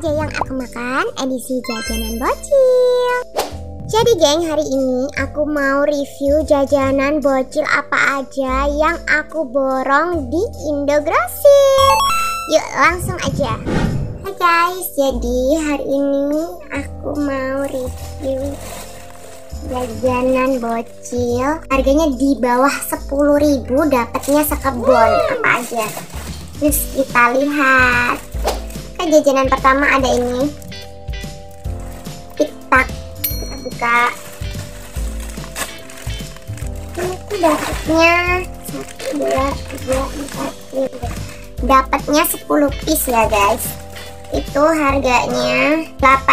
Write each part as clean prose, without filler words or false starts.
aja yang aku makan, edisi jajanan bocil. Jadi geng, hari ini aku mau review jajanan bocil apa aja yang aku borong di Indogrosir. Yuk langsung aja. Hai guys, jadi hari ini aku mau review jajanan bocil. Harganya di bawah 10.000, dapatnya sekebon. Apa aja? Terus kita lihat. Jajanan pertama ada ini, TikTok. Kita buka. Ini tuh dapatnya 1, 2, 3, 4, 5. Dapatnya 10 piece ya guys. Itu harganya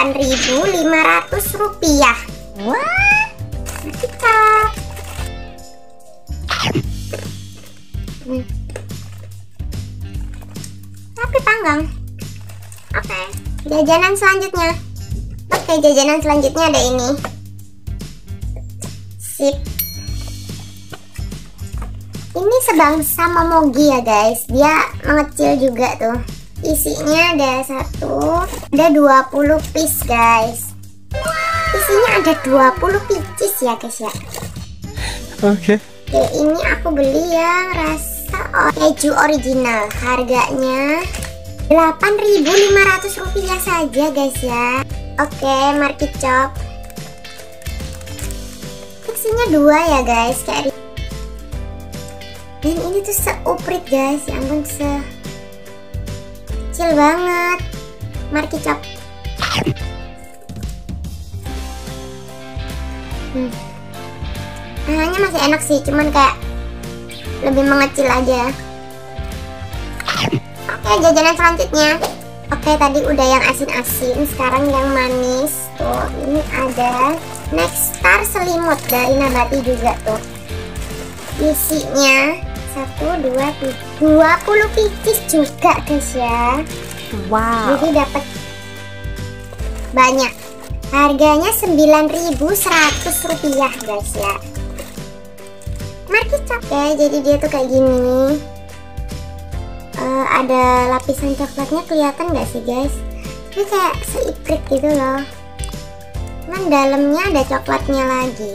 Rp8.500. Wah, TikTok. Tapi panggang. Oke, jajanan selanjutnya. Jajanan selanjutnya ada ini. Sip. Ini sebangsa momogi ya guys. Dia mengecil juga tuh. Isinya ada 20 piece guys. Isinya ada 20 pieces ya guys ya. Oke. Ini aku beli yang rasa keju original. Harganya Rp8.500 saja guys ya. Oke, market chop. Isinya 2 ya guys, kayak dan ini tuh seuprit guys, ya ampun, kecil banget. Market chop. Rasanya masih enak sih, cuman kayak lebih mengecil aja. Oke, jajanan selanjutnya. Oke, tadi udah yang asin-asin, sekarang yang manis. Tuh, ini ada Nexstar selimut dari Nabati juga tuh. Isinya 1, 2, 3, 20 pieces juga guys ya. Wow. Jadi dapat banyak. Harganya Rp9.100 guys ya. Market chop ya, jadi dia tuh kayak gini. Ada lapisan coklatnya, kelihatan gak sih guys? Ini kayak seiprit gitu loh. Cuman dalamnya ada coklatnya lagi.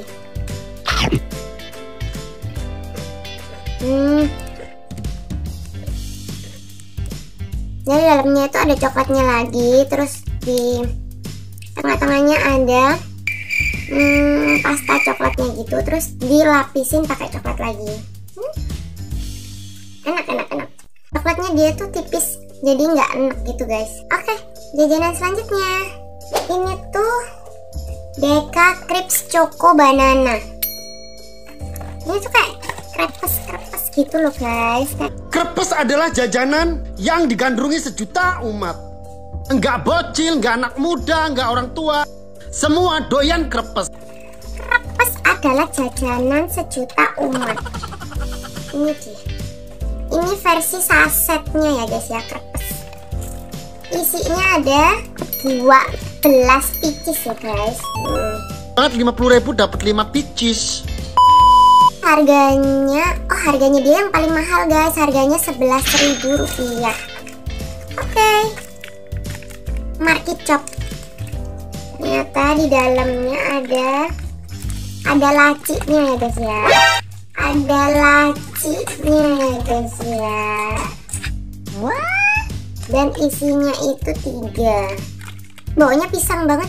Jadi dalamnya itu ada coklatnya lagi. Terus di tengah-tengahnya ada pasta coklatnya gitu. Terus dilapisin pakai coklat lagi. Enak. Coklatnya dia tuh tipis, jadi nggak enak gitu guys. Oke, jajanan selanjutnya. Ini tuh Deka Crisp Choco Banana. Ini tuh kayak krepes gitu loh guys. Krepes adalah jajanan yang digandrungi sejuta umat. Enggak bocil, enggak anak muda, enggak orang tua. Semua doyan krepes. Krepes adalah jajanan sejuta umat. Ini sih. Ini versi sasetnya ya guys ya, krepes. Isinya ada 12 pieces ya guys. 50.000 dapat 5 pieces. Harganya dia yang paling mahal guys. Harganya Rp11.000. Oke. Market chop. Ternyata di dalamnya ada lacinya ya guys ya. Ada lacinya ya guys ya. Wah. Dan isinya itu 3. Baunya pisang banget.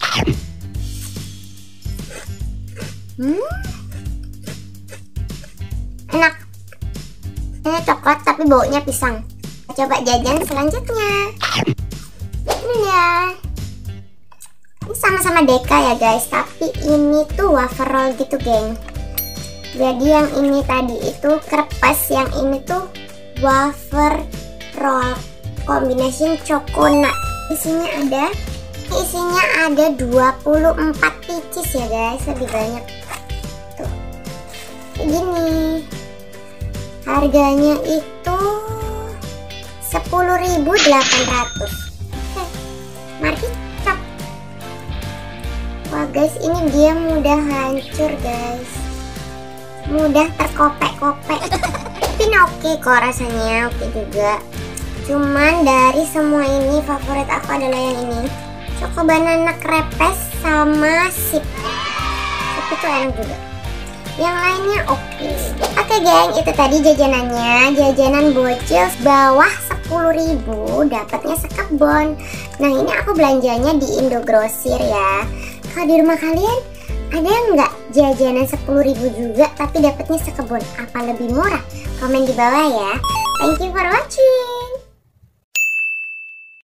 Enak. Ini coklat tapi baunya pisang. Coba jajan selanjutnya. Ini ya. Ini sama-sama Deka ya guys, tapi ini tuh wafer roll gitu geng. Jadi yang ini tadi itu krepes, yang ini tuh wafer roll combination coconut. Isinya ada 24 pieces ya guys, lebih banyak. Tuh. Kayak gini. Harganya itu Rp10.800. Market chop. Wah guys, ini dia mudah hancur guys. Mudah terkopek-kopek. Tapi oke kok rasanya, oke juga. Cuman dari semua ini favorit aku adalah yang ini, Choco Banana Crepes sama Sip. Sip itu enak juga. Yang lainnya oke. Oke geng, itu tadi jajanannya. Jajanan bocil bawah 10.000 dapatnya sekebon. Nah ini aku belanjanya di Indogrosir ya. Kalau di rumah kalian ada nggak jajanan 10.000 juga tapi dapatnya sekebon? Apa lebih murah? Komen di bawah ya. Thank you for watching.